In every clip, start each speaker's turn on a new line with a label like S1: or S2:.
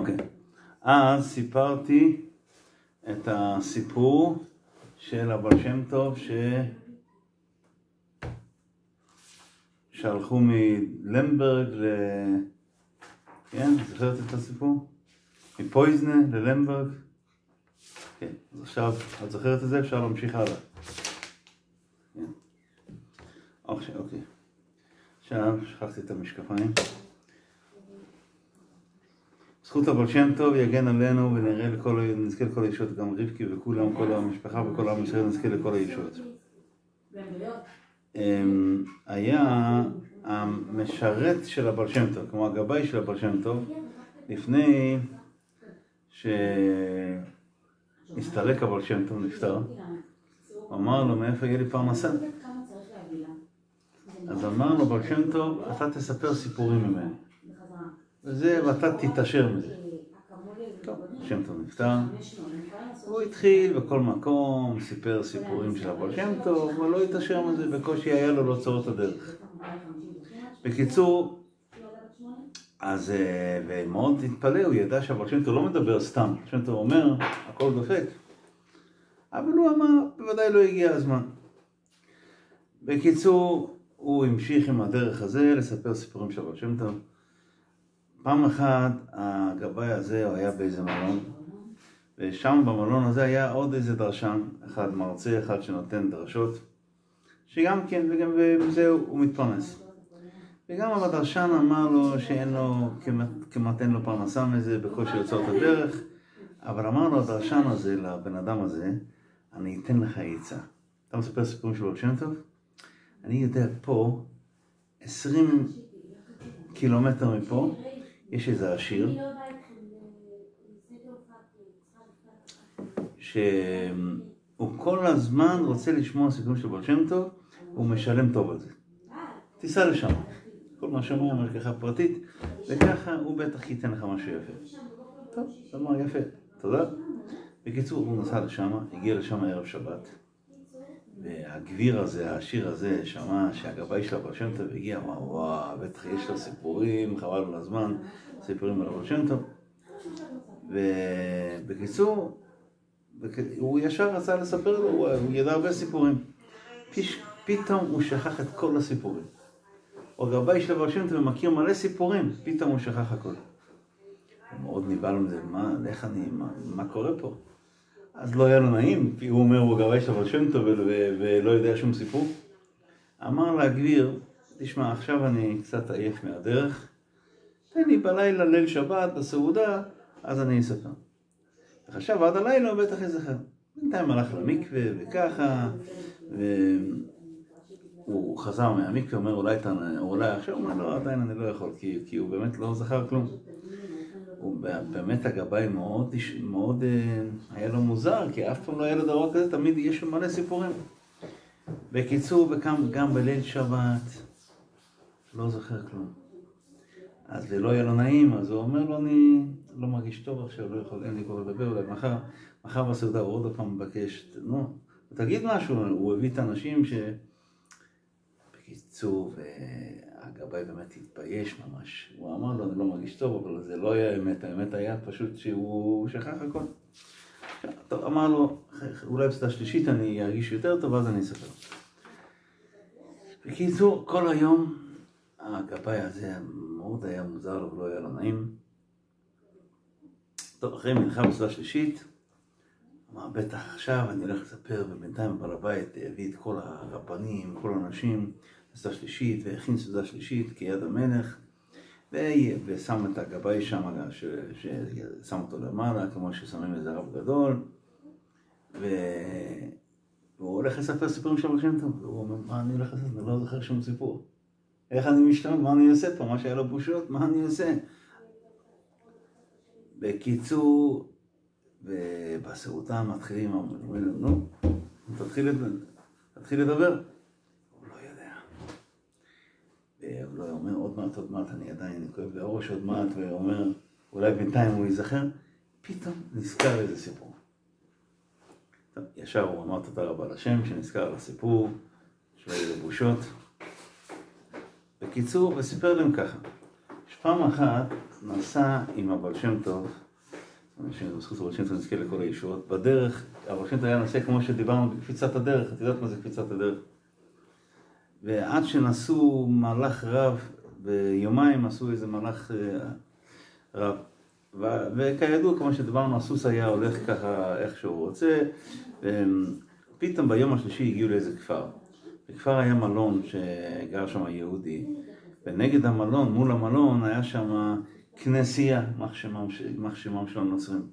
S1: אוקיי. אז סיפרתי את הסיפור של הבעל שם טוב שהלכו מלמברג כן, זוכרת את הסיפור? מפויזנה ללמברג? כן, אז עכשיו, את זוכרת את זה? אפשר להמשיך הלאה. כן. אוקיי. עכשיו, שכחתי את המשקפיים. זכות הבעל שם טוב יגן עלינו ונזכה לכל הישועות, גם רבקי וכולם, כל המשפחה וכל עם ישראל נזכה לכל הישועות. היה המשרת של הבעל שם טוב, כמו הגבאי של הבעל שם טוב, לפני שהסתלק הבעל שם טוב נפטר, הוא אמר לו, מאיפה יהיה לי פרנסה? אז אמר לו, בעל שם טוב, אתה תספר סיפורים ממני. ואתה תתעשר מזה. טוב, שם טוב נפטר. הוא התחיל בכל מקום, סיפר סיפורים של הבעל שם טוב, אבל לא התעשר מזה, בקושי היה לו לאוצרות הדרך. בקיצור, אז, ומאוד התפלא, הוא ידע שהבעל שם טוב לא מדבר סתם. שם טוב אומר, הכל דופק. אבל הוא אמר, בוודאי לא הגיע הזמן. בקיצור, הוא המשיך עם הדרך הזה לספר סיפורים של הבעל שם טוב. פעם אחת הגבאי הזה הוא היה באיזה מלון, ושם במלון הזה היה עוד איזה דרשן, אחד מרצה, אחד שנותן דרשות, שגם כן, וגם בזה הוא מתפרנס. וגם הדרשן אמר לו שאין לו, כמעט אין לו פרנסה מזה, בקושי יוצא את הדרך, אבל אמר לו הדרשן הזה, לבן אדם הזה, אני אתן לך עצה. אתה מספר סיפורים של הבעל שם טוב? אני יודע פה, 20 קילומטר מפה, יש איזה עשיר שהוא כל הזמן רוצה לשמוע סיפורים של בעל שם טוב, והוא משלם טוב על זה. תיסע לשם, כל מה שאומר מהשגחה פרטית, וככה הוא בטח ייתן לך משהו יפה. טוב, זה אמר יפה, תודה. בקיצור, הוא נסע לשם, הגיע לשם ערב שבת, והגביר הזה, העשיר הזה, שמע שהגבאי של הבעל שם טוב הגיע, וואו, בטח יש לו סיפורים, חבל על הזמן, סיפורים על הבעל שם טוב. ובקיצור, הוא ישר רצה לספר לו, הוא ידע הרבה סיפורים. פתאום הוא שכח את כל הסיפורים. הגבאי של הבעל שם טוב מכיר מלא סיפורים, פתאום הוא שכח הכל. הוא מאוד נבהל מזה, מה קורה פה? אז לא היה לו נעים, כי הוא אומר, הוא גבאי של הבעל שם טוב ולא יודע שום סיפור. אמר לגביר, תשמע, עכשיו אני קצת עייף מהדרך, תן לי בלילה, ליל שבת, בסעודה, אז אני אספר. וחשב עד הלילה הוא בטח יזכר. בינתיים הלך למקווה וככה, והוא חזר מהמקווה, אומר, אולי עכשיו, הוא אומר, לא, עדיין אני לא יכול, כי הוא באמת לא זכר כלום. הוא באמת הגבאי מאוד היה לו מוזר, כי אף פעם לא היה לו דבר כזה, תמיד יש לו מלא סיפורים. בקיצור, גם בליל שבת, לא זוכר כלום. אז ולא היה לו נעים, אז הוא אומר לו, אני לא מרגיש טוב עכשיו, לא יכול, אין לי כבר לדבר, אולי מחר בסעודה הוא עוד פעם מבקש, נו, תגיד משהו, הוא הביא את האנשים בקיצור, הגבאי באמת התבייש ממש. הוא אמר לו, אני לא מרגיש טוב, אבל זה לא היה אמת. האמת היה פשוט שהוא שכח הכל. טוב, אמר לו, אולי בסעודה שלישית אני ארגיש יותר טוב, אז אני אספר. בקיצור, כל היום הגבאי הזה מאוד היה מוזר לו ולא היה לו נעים. טוב, אחרי מנחה בסעודה שלישית, אמר, בטח עכשיו אני הולך לספר, ובינתיים בעל הבית הביא את כל הרבנים, כל האנשים, סעודה שלישית, והכין סעודה שלישית כיד המלך, ושם את הגבאי שם, ששם אותו למעלה, כמו ששמים איזה רב גדול, והוא הולך לספר סיפורים של הבעל שם טוב, והוא אומר, מה אני הולך לעשות? אני לא זוכר שום סיפור. איך אני משתמש? מה אני עושה פה? מה שהיה לו בושות? מה אני עושה? בקיצור, ובסעודה מתחילים, אומרים לו, נו, תתחיל לדבר. הוא לא אומר, עוד מעט, אני עדיין כואב בראש עוד מעט, ואומר, אולי בינתיים הוא ייזכר, פתאום נזכר איזה סיפור. טוב, ישר הוא אמר תודה רבה לשם, שנזכר על הסיפור, שלא יהיו בושות. בקיצור, וסיפר להם ככה, פעם אחת נסע עם הבעל שם טוב, בזכות הבעל שם טוב נזכה לכל הישועות, בדרך, הבעל שם טוב היה נוסע כמו שדיברנו בקפיצת הדרך, את יודעת מה זה קפיצת הדרך? ועד שנסעו מהלך רב, ביומיים עשו איזה מהלך רב, וכידוע כמו שדיברנו, הסוס היה הולך ככה איך שהוא רוצה, ופתאום ביום השלישי הגיעו לאיזה כפר. בכפר היה מלון שגר שם יהודי, ונגד המלון, מול המלון, היה שם כנסייה, מחשמם של הנוצרים.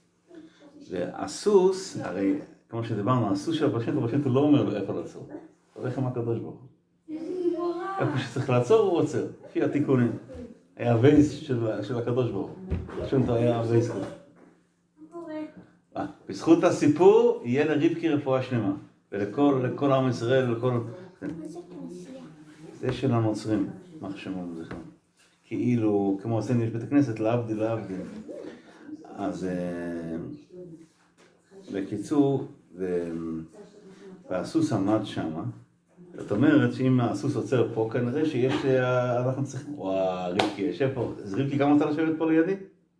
S1: והסוס, הרי כמו שדיברנו, הסוס של הבעל שם טוב לא אומר לו איפה לעצור. הולך עם הקדוש ברוך הוא. איפה שצריך לעצור הוא עוצר, לפי התיקונים. היה הווייס של הקדוש ברוך הוא. הבעל שם טוב היה הווייס כזה. בזכות הסיפור יהיה לרבקי רפואה שלמה. ולכל עם ישראל, לכל... זה של הנוצרים, מחשמם זכרם. כאילו, כמו עשינו יש בית הכנסת, להבדיל. אז בקיצור, והסוס עמד שמה. זאת אומרת שאם הסוס עוצר פה, כנראה שיש, אנחנו צריכים... וואו, רבקי יושב פה. אז רבקי גם רוצה לשבת פה לידי?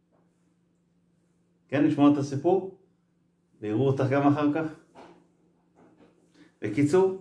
S1: כן, לשמוע את הסיפור? ויראו אותך גם אחר כך? בקיצור,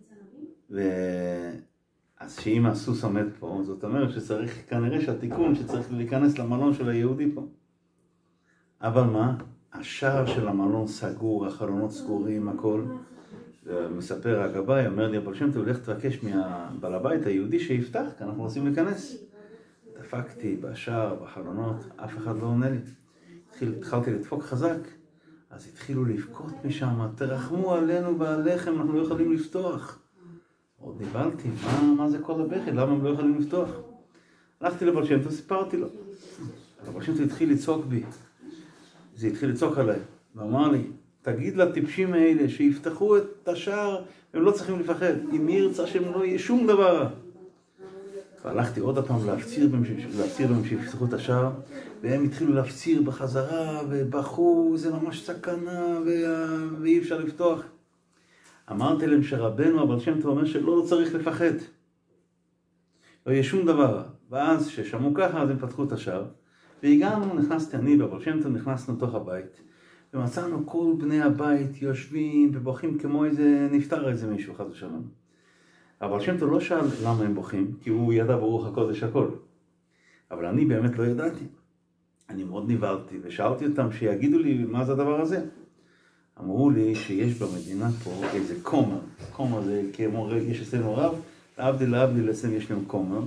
S1: אז שאם הסוס עומד פה, זאת אומרת שצריך, כנראה שהתיקון שצריך להיכנס למלון של היהודי פה. אבל מה? השער של המלון סגור, החלונות סגורים, הכל. ומספר הגבאי, אומר לי, הבעל שם טוב, הולך תבקש מהבעל הבית היהודי שיפתח, כי אנחנו רוצים להיכנס. דפקתי בשער, בחלונות, אף אחד לא עונה לי. התחלתי לדפוק חזק. אז התחילו לבכות משם, תרחמו עלינו ועליכם, אנחנו לא יכולים לפתוח. עוד דיברתי, מה זה כל הבכי? למה הם לא יכולים לפתוח? הלכתי לבעל שם טוב, סיפרתי לו. הבעל שם טוב התחיל לצעוק בי. זה התחיל לצעוק עליי. ואמר לי, תגיד לטיפשים האלה שיפתחו את השער, הם לא צריכים לפחד. אם ירצה שהם לא יהיה שום דבר. והלכתי עוד הפעם להפציר בהם שיפתחו את השער, והם התחילו להפציר בחזרה, ובכו, זה ממש סכנה, ואי אפשר לפתוח. אמרתי להם שרבנו, הבעל שם טוב אומר שלא צריך לפחד. לא יהיה שום דבר. ואז ששמעו ככה, אז הם פתחו את השער, והגענו, נכנסתי אני והבעל שם טוב, נכנסנו לתוך הבית, ומצאנו כל בני הבית יושבים ובוכים כמו איזה, נפטר איזה מישהו, חס ושלום. הבעל שם טוב לא שאל למה הם בוכים, כי הוא ידע ברוך הקודש הכל. אבל אני באמת לא ידעתי. אני מאוד נבהלתי ושאלתי אותם שיגידו לי מה זה הדבר הזה. אמרו לי שיש במדינה פה איזה כומר. כומר זה כמו, יש אצלנו רב, להבדיל אצלנו יש להם כומר.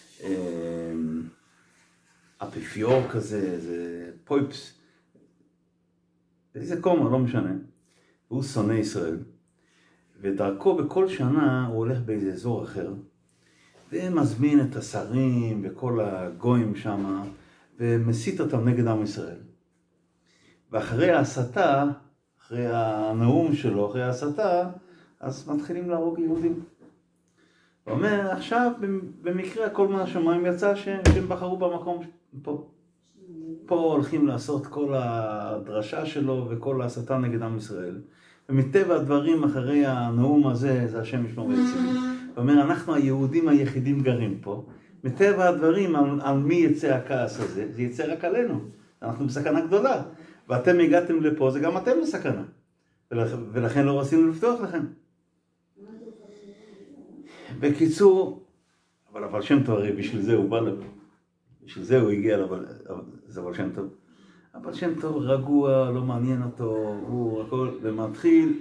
S1: אפיפיור כזה, זה פויפס. איזה כומר, לא משנה. הוא שונא ישראל. ודרכו בכל שנה הוא הולך באיזה אזור אחר, ומזמין את השרים וכל הגויים שם, ומסית אותם נגד עם ישראל. ואחרי ההסתה, אחרי הנאום שלו, אחרי ההסתה, אז מתחילים להרוג יהודים. הוא אומר, עכשיו במקרה כל מהשמיים יצא שהם בחרו במקום פה. פה הולכים לעשות כל הדרשה שלו וכל ההסתה נגד עם ישראל. ומטבע הדברים אחרי הנאום הזה, זה השם ישמור ויציל. הוא אומר, אנחנו היהודים היחידים גרים פה. מטבע הדברים, על מי יצא הכעס הזה? זה יצא רק עלינו. אנחנו בסכנה גדולה. ואתם הגעתם לפה, זה גם אתם בסכנה. ולכן לא רצינו לפתוח לכם. בקיצור, אבל הבעל שם טוב הרי בשביל זה הוא בא לפה. בשביל זה הוא הגיע, זה הבעל שם טוב. הבעל שם טוב רגוע, לא מעניין אותו, הוא הכל, ומתחיל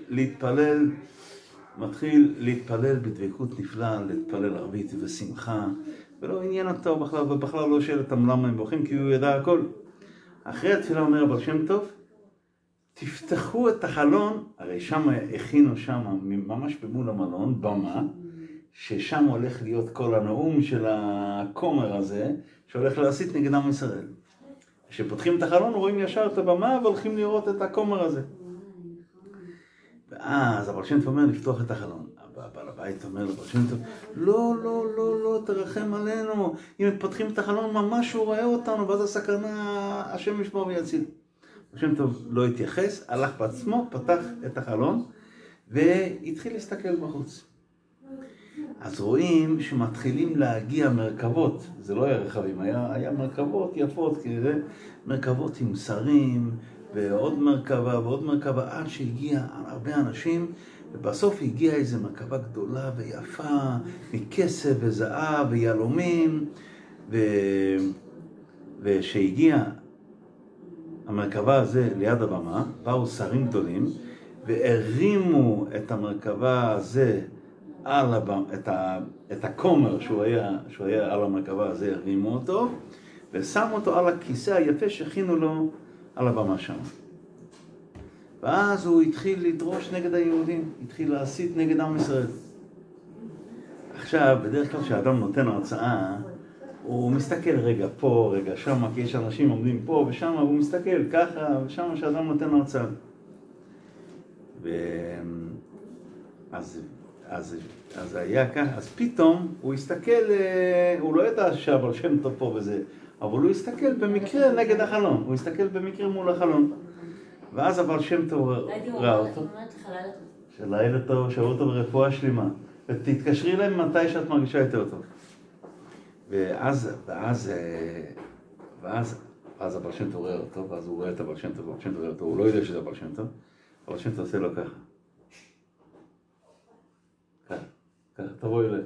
S1: להתפלל בדבקות נפלאה, להתפלל ערבית ושמחה, ולא עניין אותו בכלל, ובכלל לא שואל אותם למה הם בוכים, כי הוא ידע הכל. אחרי התפילה אומר הבעל שם טוב, תפתחו את החלון, הרי שם הכינו שם, ממש במול המלון, במה, ששם הולך להיות כל הנאום של הכומר הזה, שהולך להסית נגד עם ישראל. כשפותחים את החלון רואים ישר את הבמה והולכים לראות את הכומר הזה. ואז הבעל שם טוב אומר לפתוח את החלון. הבעל הבית אומר לבעל שם טוב, לא, תרחם עלינו. אם פותחים את החלון ממש הוא רואה אותנו, ואז הסכנה, השם ישמור ויציל. הבעל שם טוב לא התייחס, הלך בעצמו, פתח את החלון, והתחיל להסתכל בחוץ. אז רואים שמתחילים להגיע מרכבות, זה לא היה רכבים, היה מרכבות יפות, מרכבות עם שרים, ועוד מרכבה ועוד מרכבה, עד שהגיע הרבה אנשים, ובסוף הגיעה איזו מרכבה גדולה ויפה, מכסף וזהב ויהלומים, ושהגיע המרכבה הזה ליד הבמה, באו שרים גדולים, והרימו את המרכבה הזה על הבמה, את הכומר שהוא היה על המרכבה הזה, הרימו אותו, ושמו אותו על הכיסא היפה שהכינו לו על הבמה שם. ואז הוא התחיל לדרוש נגד היהודים, התחיל להסית נגד עם ישראל. עכשיו, בדרך כלל כשאדם נותן הרצאה, הוא מסתכל רגע פה, רגע שם, כי יש אנשים עומדים פה ושם, והוא מסתכל ככה ושם שאדם נותן הרצאה. אז היה ככה, אז פתאום הוא הסתכל, הוא לא ידע שהבעל שם טוב פה וזה, אבל הוא הסתכל במקרה נגד החלון, הוא הסתכל במקרה מול החלון. ואז הבעל שם טוב ראה אותו. לילה טוב, שבוע טוב, רפואה שלמה. ותתקשרי להם מתי שאת מרגישה יותר טוב. ואז הבעל שם טוב רואה אותו, ואז הוא רואה את הבעל שם טוב, הבעל שם טוב רואה אותו, הוא לא יודע שזה הבעל שם טוב, הבעל שם טוב עושה לו ככה. ככה, תבואי אליי.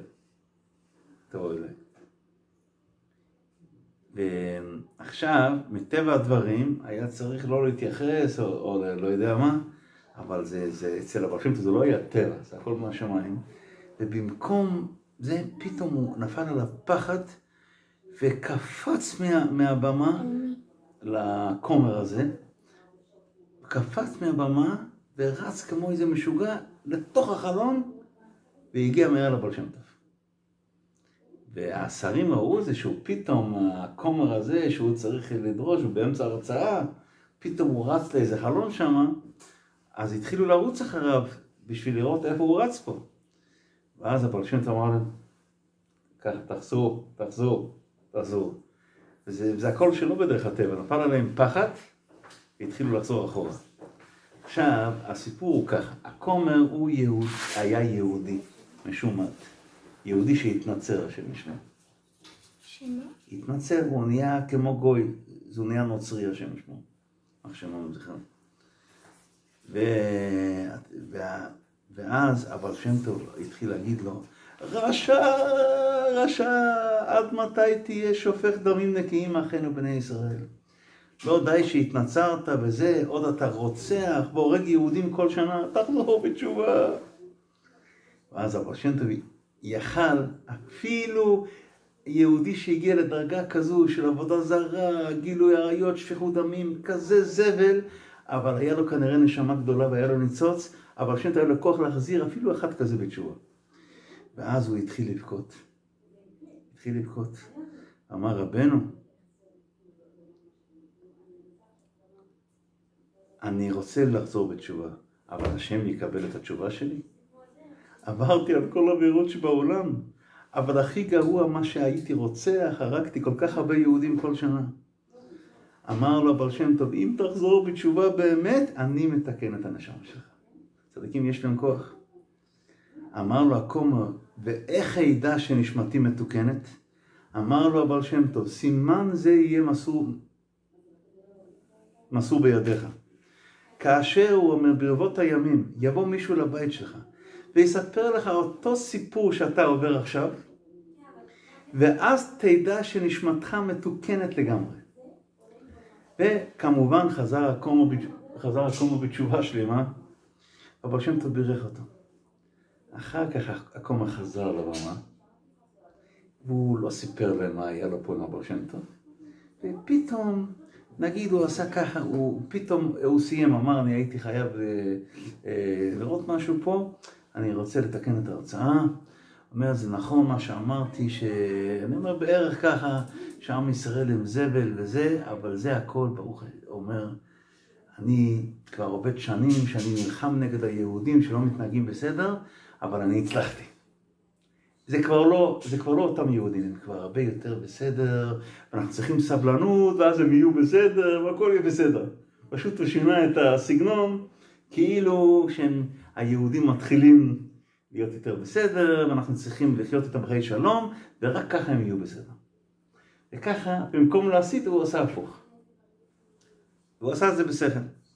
S1: ועכשיו, מטבע הדברים, היה צריך לא להתייחס, או לא יודע מה, אבל זה אצל הבעל שם טוב, זה לא היה טבע, זה הכל מהשמיים. ובמקום זה, פתאום הוא נפל עליו פחד, וקפץ מהבמה לכומר הזה, קפץ מהבמה, ורץ כמו איזה משוגע לתוך החלון, והגיע מהר לבעל שם טוב. והשרים ראו את זה שהוא פתאום, הכומר הזה שהוא צריך לדרוש, ובאמצע הרצאה, פתאום הוא רץ לאיזה חלון שם, אז התחילו לרוץ אחריו, בשביל לראות איפה הוא רץ פה. ואז הבעל שם טוב אמר להם, ככה, תחזור. וזה הכל שלא בדרך הטבע, נפל עליהם פחד, והתחילו לחזור אחורה. עכשיו, הסיפור הוא ככה, הכומר הוא היה יהודי, משום יהודי שהתנצר, השם ישמע. שמה? התנצר, הוא נהיה כמו גוי, זה נהיה נוצרי, השם ישמע. אך שמענו זכר. ואז הבעל שם טוב התחיל להגיד לו, רשע, עד מתי תהיה שופך דמים נקיים אחינו בני ישראל? לא די שהתנצרת וזה, עוד אתה רוצח והורג יהודים כל שנה, תחזור בתשובה. ואז הבעל שם טוב יכל, אפילו יהודי שהגיע לדרגה כזו של עבודה זרה, גילוי עריות, שפיכות דמים, כזה זבל, אבל היה לו כנראה נשמה גדולה והיה לו ניצוץ, אבל שם טוב היה לו כוח להחזיר אפילו אחד כזה בתשובה. ואז הוא התחיל לבכות. אמר רבנו, אני רוצה לחזור בתשובה, אבל השם יקבל את התשובה שלי? עברתי על כל העבירות שבעולם, אבל הכי גרוע מה שהייתי רוצח, הרגתי כל כך הרבה יהודים כל שנה. אמר לו הבעל שם טוב, אם תחזור בתשובה באמת, אני מתקן את הנשמה שלך. צדיקים יש להם כוח. אמר לו הכומר, ואיך הידע שנשמתי מתוקנת? אמר לו הבעל שם טוב, סימן זה יהיה מסור בידיך. כאשר הוא אומר, ברבות הימים, יבוא מישהו לבית שלך, ויספר לך אותו סיפור שאתה עובר עכשיו, ואז תדע שנשמתך מתוקנת לגמרי. וכמובן חזר הכומר בתשובה שלמה, הבעל שם טוב בירך אותו. אחר כך הכומר חזר לבמה, והוא לא סיפר להם מה היה לו פה עם הבעל שם טוב. ופתאום, נגיד הוא עשה ככה, פתאום הוא סיים, אמר, אני הייתי חייב לראות משהו פה, אני רוצה לתקן את ההרצאה. אומר, זה נכון מה שאמרתי, אני אומר בערך ככה, שעם ישראל הם זבל וזה, אבל זה הכל, ברוך אומר, אני כבר עובד שנים שאני נלחם נגד היהודים שלא מתנהגים בסדר, אבל אני הצלחתי. זה כבר לא אותם יהודים, הם כבר הרבה יותר בסדר, אנחנו צריכים סבלנות, ואז הם יהיו בסדר, והכל יהיה בסדר. פשוט הוא שינה את הסגנון, כאילו שהיהודים מתחילים להיות יותר בסדר, ואנחנו צריכים לחיות איתם בחיי שלום, ורק ככה הם יהיו בסדר. וככה, במקום להסית, הוא עושה הפוך. והוא עשה את זה בשכל.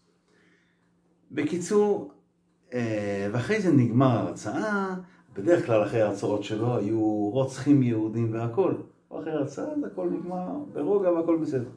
S1: בקיצור, ואחרי זה נגמר ההרצאה, בדרך כלל אחרי ההרצאות שלו היו רוצחים יהודים והכל. אחרי ההרצאה זה הכל נגמר ברוגע והכל בסדר.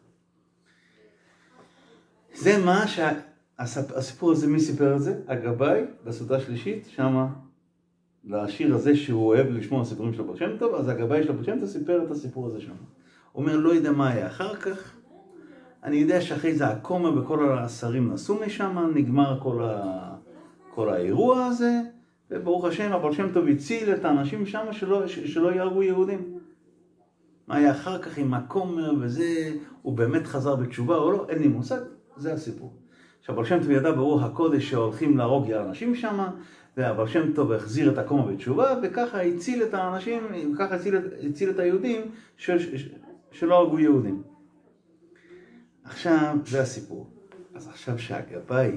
S1: זה מה שהסיפור הזה, מי סיפר את זה? הגבאי, בסעודה שלישית, שמה, לשיר הזה שהוא אוהב לשמוע סיפורים של הבעל שם טוב, אז הגבאי של הבעל שם טוב סיפר את הסיפור הזה שמה. הוא אומר, לא יודע מה היה אחר כך, אני יודע שאחרי זה הקומה וכל השרים נסעו משם, נגמר כל האירוע הזה, וברוך השם, הבעל שם טוב הציל את האנשים שם שלא יהרגו יהודים. מה היה אחר כך עם הקומר וזה, הוא באמת חזר בתשובה או לא, אין לי מושג, זה הסיפור. שהבעל שם טוב ידע ברוח הקודש שהולכים להרוג האנשים שם, והבעל שם טוב החזיר את הקומר בתשובה, וככה הציל את האנשים, וככה הציל את היהודים שלא הרגו יהודים. עכשיו, זה הסיפור. אז עכשיו שהגבאי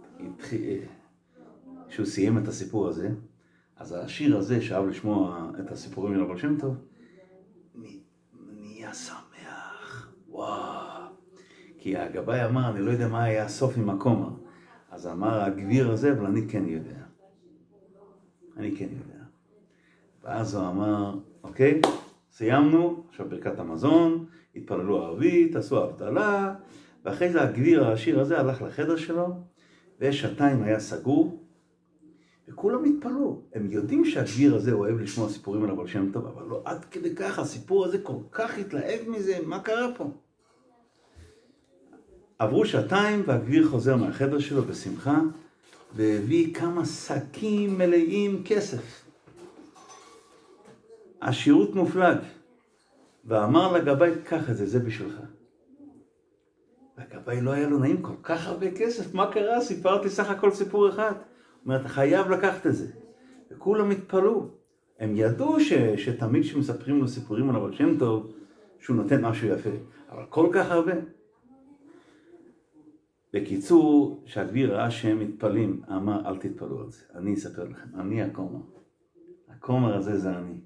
S1: שהוא סיים את הסיפור הזה, אז השיר הזה שאהב לשמוע את הסיפורים של הבעל שם טוב, נהיה שמח, וואו. כי הגבאי אמר, אני לא יודע מה היה הסוף עם הקומר. אז אמר הגביר הזה, אבל אני כן יודע. אני כן יודע. ואז הוא אמר, אוקיי, סיימנו, עכשיו ברכת המזון, התפללו ערבית, עשו הבדלה, ואחרי זה הגביר העשיר הזה הלך לחדר שלו, ושעתיים היה סגור, וכולם התפללו. הם יודעים שהגביר הזה אוהב לשמוע סיפורים על הבעל שם טוב, אבל לא עד כדי כך, הסיפור הזה כל כך התלהב מזה, מה קרה פה? עברו שעתיים והגביר חוזר מהחדר שלו בשמחה, והביא כמה שקים מלאים כסף. עשירות מופלג. ואמר לגבאי, קח את זה, זה בשבילך. והגבאי לא היה לו נעים, כל כך הרבה כסף, מה קרה? סיפרתי סך הכל סיפור אחד. הוא אומר, אתה חייב לקחת את זה. וכולם התפלאו. הם ידעו שתמיד שמספרים לו סיפורים על הבעל שם טוב, שהוא נותן משהו יפה. אבל כל כך הרבה. בקיצור, שהגביר ראה שהם מתפלים, אמר, אל תתפלו על זה. אני אספר לכם, אני הקומר. הקומר הזה זה אני.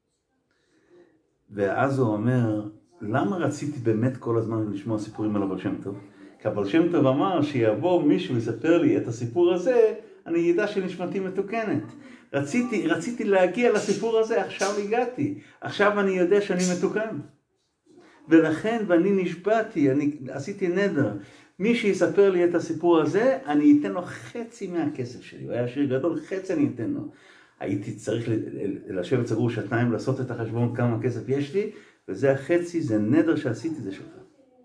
S1: ואז הוא אומר, למה רציתי באמת כל הזמן לשמוע סיפורים על הבעל שם טוב? כי הבעל שם טוב אמר שיבוא מישהו ויספר לי את הסיפור הזה, אני ידע שנשמתי מתוקנת. רציתי להגיע לסיפור הזה, עכשיו הגעתי. עכשיו אני יודע שאני מתוקן. ולכן, ואני נשבעתי, אני עשיתי נדר. מי שיספר לי את הסיפור הזה, אני אתן לו חצי מהכסף שלי. הוא היה שיר גדול, חצי אני אתן לו. הייתי צריך לשבת סגור שעתיים, לעשות את החשבון כמה כסף יש לי, וזה החצי, זה נדר שעשיתי, זה שלך.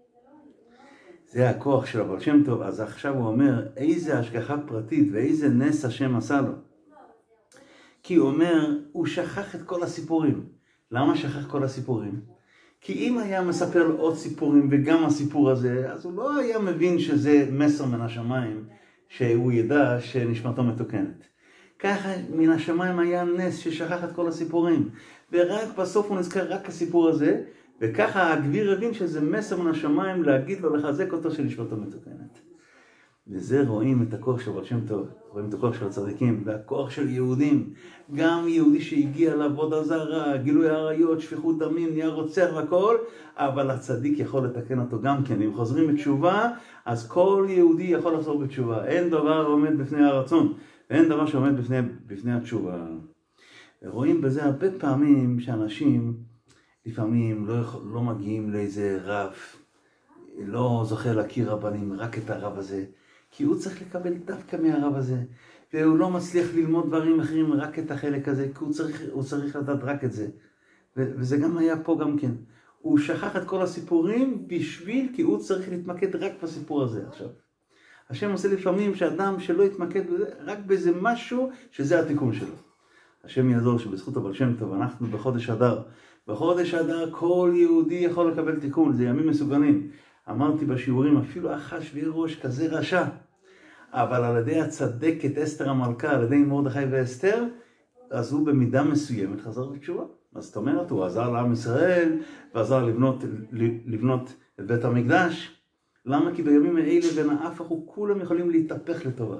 S1: זה הכוח של הבעל שם טוב. אז עכשיו הוא אומר, איזה השגחה פרטית ואיזה נס השם עשה לו. כי הוא אומר, הוא שכח את כל הסיפורים. למה שכח כל הסיפורים? כי אם היה מספר לו עוד סיפורים וגם הסיפור הזה, אז הוא לא היה מבין שזה מסר מן השמיים, שהוא ידע שנשמתו מתוקנת. ככה מן השמיים היה נס ששכח את כל הסיפורים, ורק בסוף הוא נזכר רק הסיפור הזה, וככה הגביר הבין שזה מסר מן השמיים להגיד לו, לחזק אותו שנשמתו מתוקנת. וזה רואים את הכוח של הבעל שם טוב, רואים את הכוח של הצדיקים, והכוח של יהודים. גם יהודי שהגיע לעבודה זרה, גילוי עריות, שפיכות דמים, נהיה רוצח והכל, אבל הצדיק יכול לתקן אותו גם כן. אם חוזרים בתשובה, אז כל יהודי יכול לחזור בתשובה. אין דבר עומד בפני הרצון, ואין דבר שעומד בפני התשובה. ורואים בזה הרבה פעמים שאנשים לפעמים לא מגיעים לאיזה רב, לא זוכה להכיר רבנים, רק את הרב הזה. כי הוא צריך לקבל דווקא מהרב הזה, והוא לא מצליח ללמוד דברים אחרים רק את החלק הזה, כי הוא צריך לדעת רק את זה. וזה גם היה פה גם כן. הוא שכח את כל הסיפורים כי הוא צריך להתמקד רק בסיפור הזה עכשיו. השם עושה לפעמים שאדם שלא יתמקד בזה, רק באיזה משהו שזה התיקון שלו. השם יעזור שבזכות הבעל שם טוב, אנחנו בחודש אדר. בחודש אדר כל יהודי יכול לקבל תיקון, זה ימים מסוגלים. אמרתי בשיעורים, אפילו אחשוורוש כזה רשע, אבל על ידי הצדקת אסתר המלכה, על ידי מרדכי ואסתר, אז הוא במידה מסוימת חזר בתשובה. אז זאת אומרת, הוא עזר לעם ישראל, ועזר לבנות את בית המקדש. למה? כי בימים האלה ונהפכו כולם יכולים להתהפך לטובה.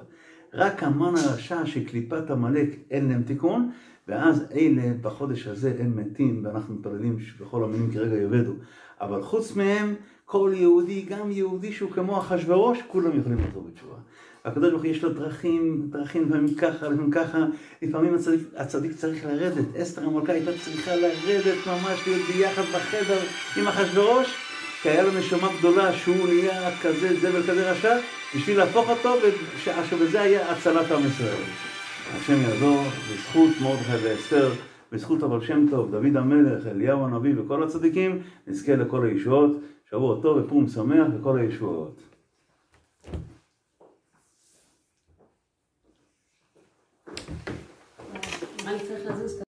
S1: רק המן הרשע שקליפת המלאק אין להם תיקון, ואז אלה בחודש הזה הם מתים, ואנחנו מתפללים שבכל המינים כרגע יאבדו. אבל חוץ מהם, כל יהודי, גם יהודי שהוא כמו אחשוורוש, כולם יכולים לחזור בתשובה. הקדוש ברוך הוא יש לו דרכים, לפעמים ככה, לפעמים ככה, לפעמים הצדיק צריך לרדת. אסתר המלכה הייתה צריכה לרדת ממש, להיות ביחד בחדר עם אחשוורוש, כי היה לו נשמה גדולה שהוא נהיה כזה זבל כזה רשע, בשביל להפוך אותו, שבזה היה הצלת עם ישראל. השם יעזור, בזכות מרדכי ואסתר, בזכות הבעל שם טוב, דוד המלך, אליהו הנביא וכל הצדיקים, נזכה לכל הישועות. שבוע טוב ופורים שמח וכל הישועות.
S2: אני צריך לזוז